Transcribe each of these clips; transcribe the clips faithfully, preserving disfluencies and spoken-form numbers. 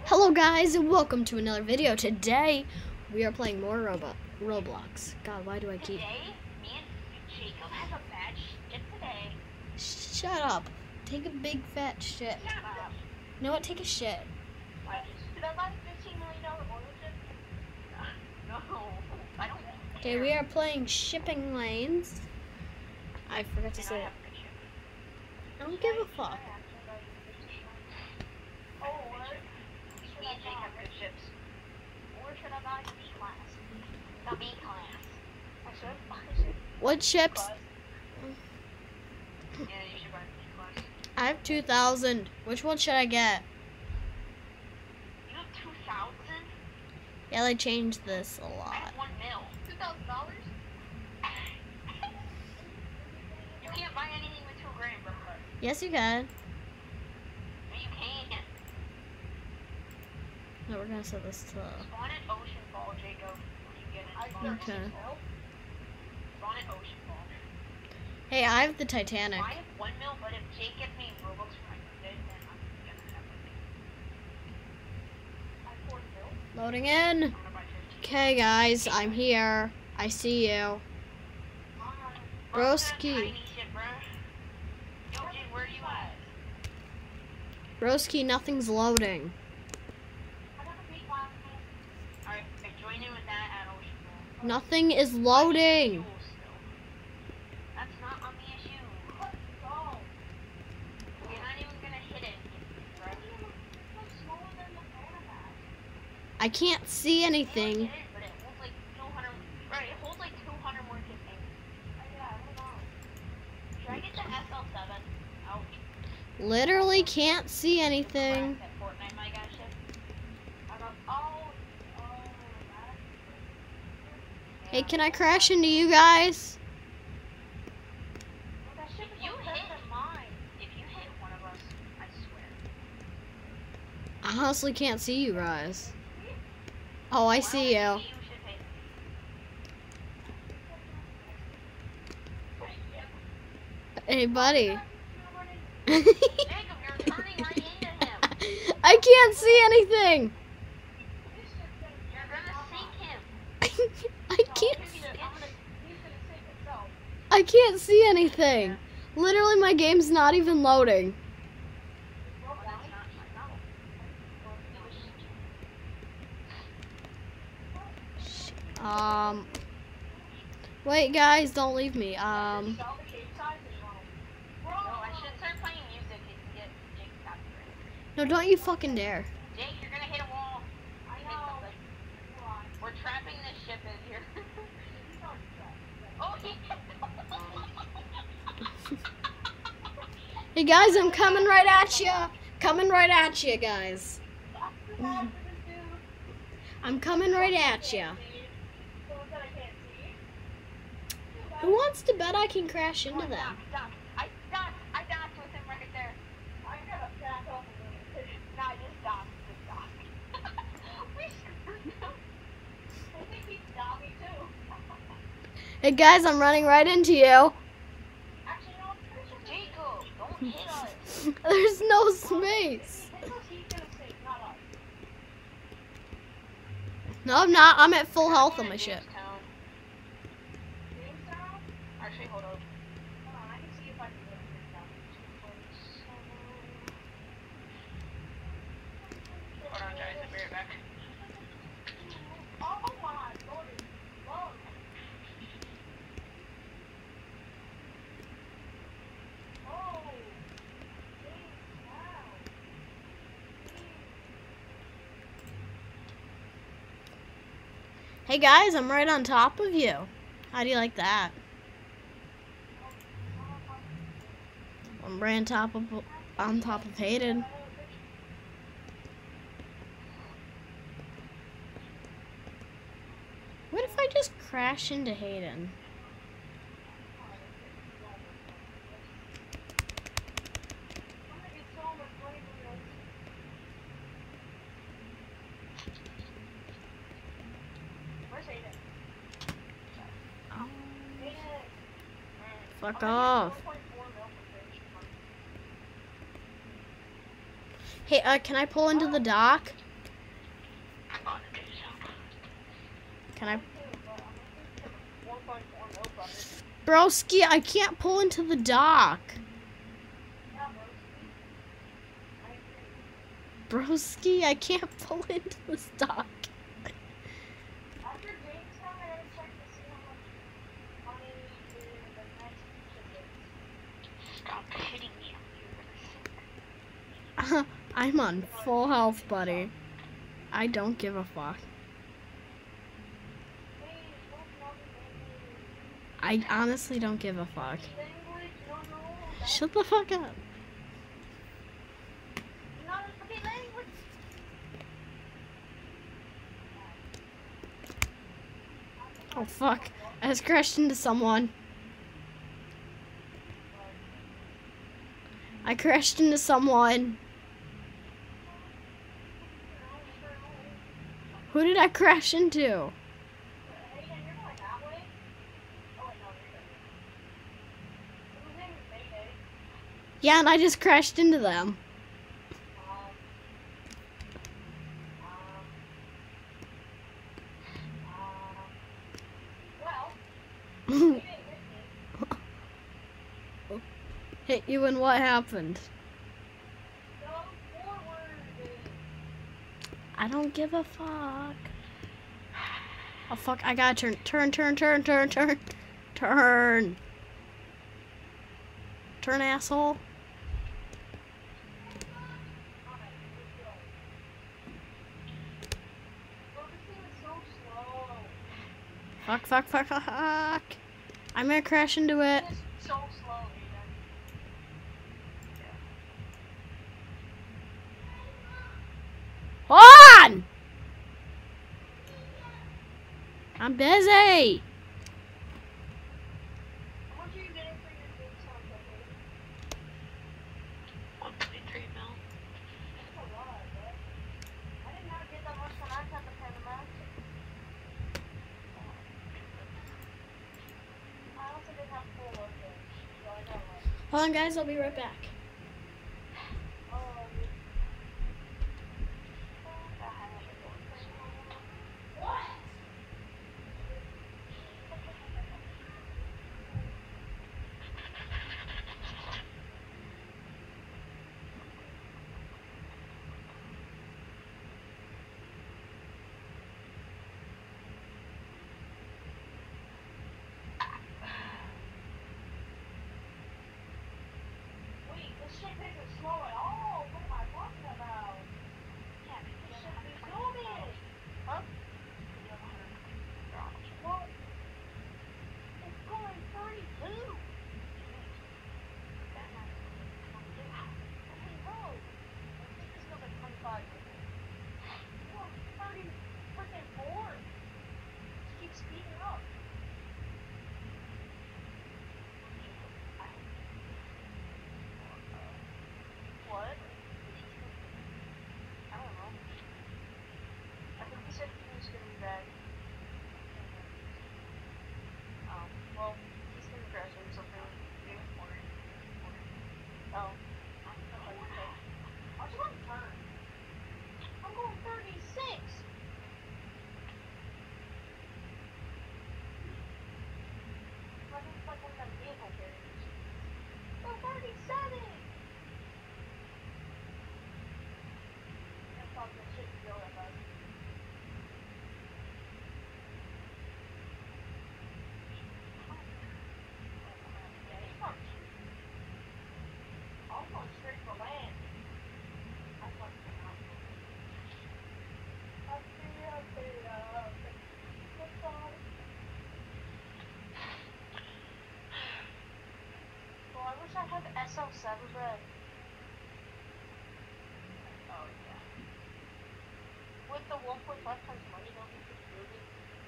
Hello guys and welcome to another video. Today we are playing more Robo Roblox. God, why do I keep Today, me and Jacob have a bad shit today. Shut up. Take a big fat shit. Shut up. You know what? Take a shit. What? Did I buy fifteen million dollar oil chip? No, I don't care. Okay, we are playing Shipping Lanes. I forgot to And say I it. have a good chip. I don't give a fuck. Oh, what? Me and Jake have good chips. Or should I buy B class? The B class. I should buy it. What chips? Yeah, you should buy B class. I have two thousand. Which one should I get? You have two thousand? Yeah, they changed this a I lot. have one mil. Two thousand dollars? You can't buy anything with two grand, bro. Yes, you can. No, you can't. No, we're gonna set this to. Spawn at Ocean Fall, Jacob. When you get it. Spawn at Okay. Ocean Fall. Spawn at Ocean Fall. Hey, I have the Titanic. I have one mil, but if Jake gets me Robux for my birthday, then I'm gonna have like. I have four mil. Loading in. I'm gonna buy fifteen. Okay, guys, I'm here. I see you. Bro, that's Broski. tiny shit, bro. Yo, Jake, where you at? Broski, nothing's loading. I got a big one. Alright, join in with that at Ocean Fall. Nothing is loading. Fuel still. That's not on the issue. Let's go. You're not even gonna hit it, bro. It's smaller than the phone bag. I can't see anything. It is, but it holds like two hundred. Right, it holds like two hundred more kits. Yeah, I don't know. Should I get the S L seven? Ouch. Literally can't see anything. At Fortnite, my gosh. I got. Oh. Oh. Hey, can I crash into you guys? If you hit mine, if you hit one of us, I swear. I honestly can't see you guys. Oh, I see you. You should hit. Hey, buddy. Jacob, you're turning right into him. I can't see anything. You're gonna sink him. I can't. I can't see anything. Literally, my game's not even loading. Um. Wait, guys, don't leave me. Um. No, don't you fucking dare. Jake, you're gonna hit a wall. I know. We're trapping this ship in here. Oh, Hey, guys, I'm coming right at you. Coming right at you, guys. I'm coming right at you. Who wants to bet I can crash into them? I stopped. I docked with him right there. I gotta back up a little. No, I just docked. Just docked. We screwed him. I think he stopped me too. Hey, guys, I'm running right into you. Actually, no, Jacob, don't hit us. There's no space. Hit us, he's gonna sink, not us. No, I'm not. I'm at full health on my ship. Actually, hold on. Hold on, I can see if I can get it down. Hold on, guys, I'll be right back. Oh my lord, lord. Oh, wow. Hey, guys, I'm right on top of you. How do you like that? I'm right on top of on top of Hayden. What if I just crash into Hayden? Where's Aiden? Oh. Fuck off. Hey, uh, can I pull into the dock? Can I? too, but I'm listening to one point four mil from it. Broski, I can't pull into the dock. Yeah, bro. I agree. Broski, I can't pull into this dock. After Jamestown, I gotta check to see how much money is the next ticket. Stop hitting me. You're gonna sink. I'm on full health, buddy. I don't give a fuck. Please, don't love me. I honestly don't give a fuck. Language, no, no. Shut the fuck up. Not okay, language. Oh fuck. I just crashed into someone. I crashed into someone. Who did I crash into? Hey, you're going that way? Oh, wait, no, you're good. Whose name is Mayday? Yeah, and I just crashed into them. Um, um, um, well, you didn't hit me. Hit you and what happened? Go forward. I don't give a fuck. Oh fuck, I gotta turn, turn, turn, turn, turn, turn, turn. Turn, asshole. Bro, this thing is so slow. Fuck, fuck, fuck, fuck, fuck. I'm gonna crash into it. It is so slow, Aiden. Hold on! I'm busy. How much are you getting for your game sound ticket? one point three mil. That's a lot, right? I did not get that much when I had the Panamax. I also didn't have full loading, so I got like, Hold on, guys. I'll be right back. oh, I haven't been going this long. What? Wait, this shit isn't slow at all. What am I talking about? Yeah, this shit is zooming. Huh? Well, it's going thirty-two. Okay, bro. I think this goes like twenty-five. Well, thirty freaking four. Just keep speeding up. What? I don't know. I think he said he was gonna be back. Oh, well, he's gonna crash into something. Oh. Okay. I'll just let him turn. I'm going thirty-six. Like it's like one of them vehicle carriers. Oh, thirty-seven. That's probably the shit you go that fast. Yeah, he's probably cheap. I'm going straight for land. I fucking know. I see, I see, I see. What's on? Well, I wish I had the S L seven, but. Oh, yeah. With the one point five times money, don't you think it's moving?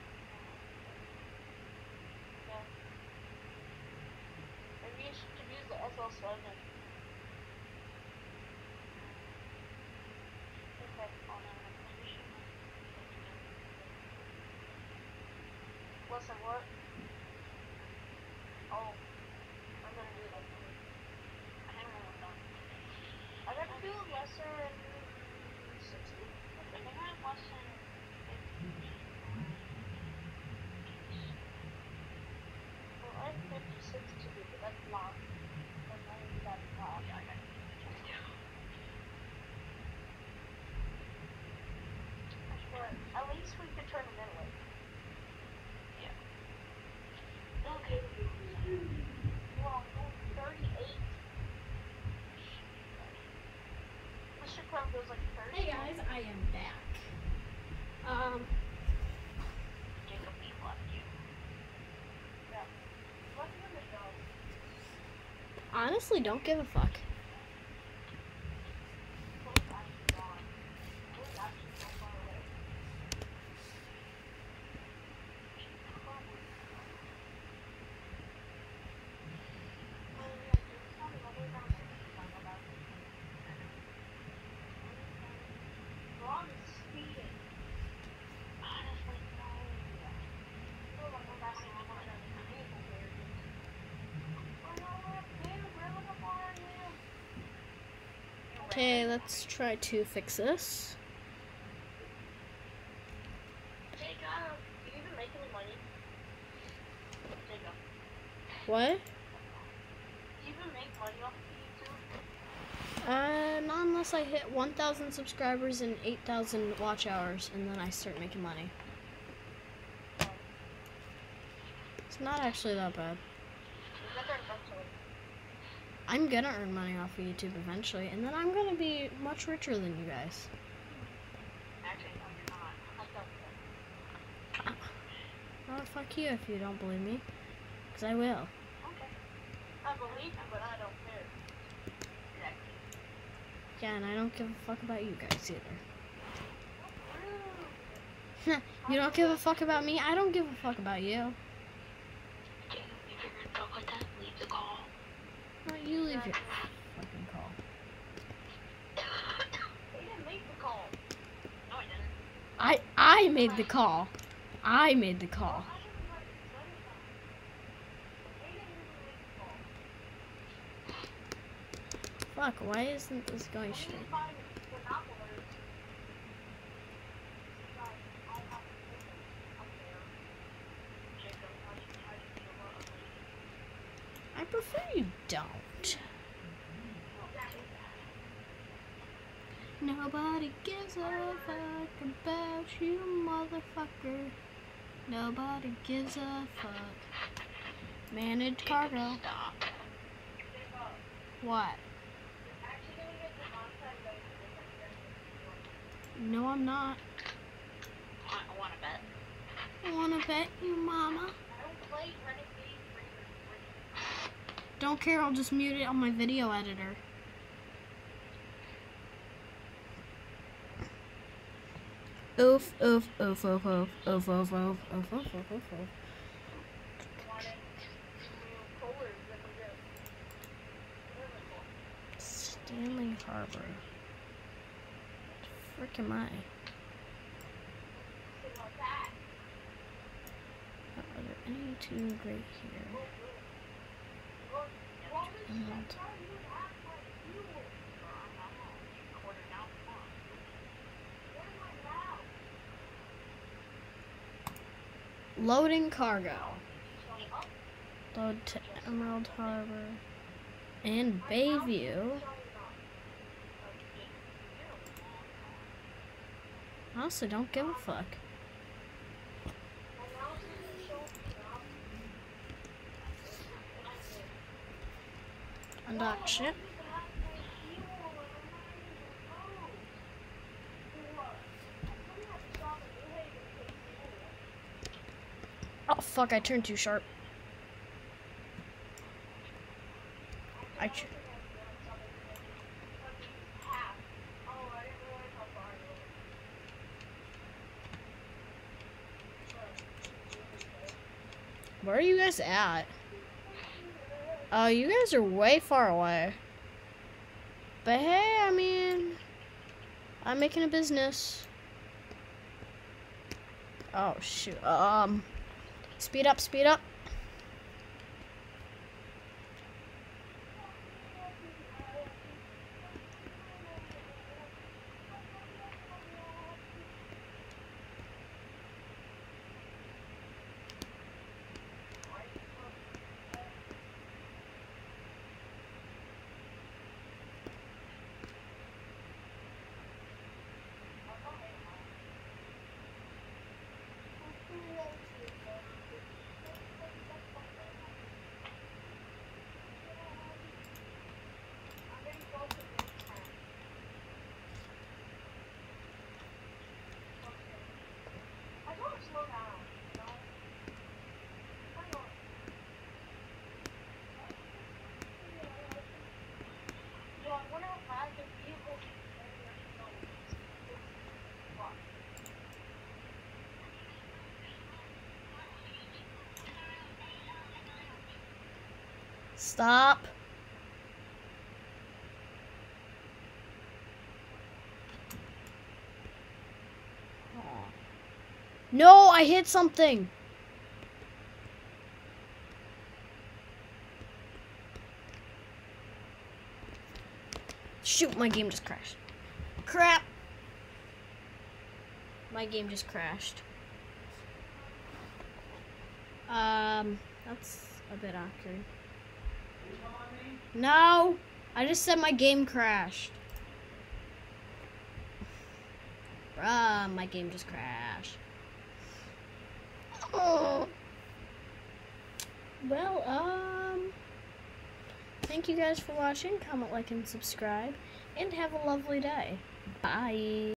Yeah. Maybe you should use the S L seven. Okay, hold on. Listen, what? Oh, I'm gonna do that. I don't know what I gotta do lesser than sixty. I think I have less than fifty. long. But maybe that's not. Yeah, I got it. But at least we could turn them in like. Yeah. Okay. Well, thirty-eight. Mister Crumb goes like thirty. Hey guys, I am back. Um, Jacob, we love you. Yeah. Love you in the show. honestly, don't give a fuck. Chloe's actually gone. Chloe's actually so far away. She's probably. Oh yeah, there's some other down there to talk about. Ron is speeding. Honestly, no. Oh my God, that's not what I'm doing. Oh no, dude, we're looking for you. Okay, let's try to fix this. Jacob, do you even make any money? Jacob, What? do you even make money off of YouTube? Uh, not unless I hit one thousand subscribers and eight thousand watch hours, and then I start making money. It's not actually that bad. You get there eventually. I'm gonna earn money off of YouTube eventually, and then I'm gonna be much richer than you guys. Actually, no, you're not. I don't care. Oh, fuck you if you don't believe me. Because I will. Okay. I believe you, but I don't care. Exactly. Yeah, and I don't give a fuck about you guys either. Rude. You don't give a fuck about me, I don't give a fuck about you. Jacob, if you're gonna talk like that, leave the call. No, you leave your fucking call. He didn't make the call. No, I didn't. I I made the call. I made the call. I didn't let it- let it down. He didn't even make the call. Fuck, why isn't this going We straight? need to find binoculars. Guys, I have to take them up there. Jacob, how do you, how do you feel about a lady? I prefer you don't. Nobody gives a fuck about you, motherfucker. Nobody gives a fuck. Managed cargo. Stop. What? No, I'm not. I want to bet. I wanna bet you, mama. I don't play Renegade Raider. Don't care, I'll just mute it on my video editor. Oof, oof, oof, oof, oof, oof, oof, oof, oof, oof, oof, oof, oof. Stanley Harbor. Frick am I? Are there any two right here? Emerald. Loading cargo. Load to Emerald Harbor and Bayview. Honestly, don't give a fuck. Undock ship. Oh fuck, I turned too sharp. I ch Where are you guys at? Oh, you guys are way far away. But hey, I mean, I'm making a business. Oh shoot. Um, speed up, speed up. Stop. No, I hit something. Shoot, my game just crashed. Crap. My game just crashed. Um, that's a bit awkward. No, I just said my game crashed. Bruh, my game just crashed. Oh. Well, um, thank you guys for watching. Comment, like, and subscribe. And have a lovely day. Bye.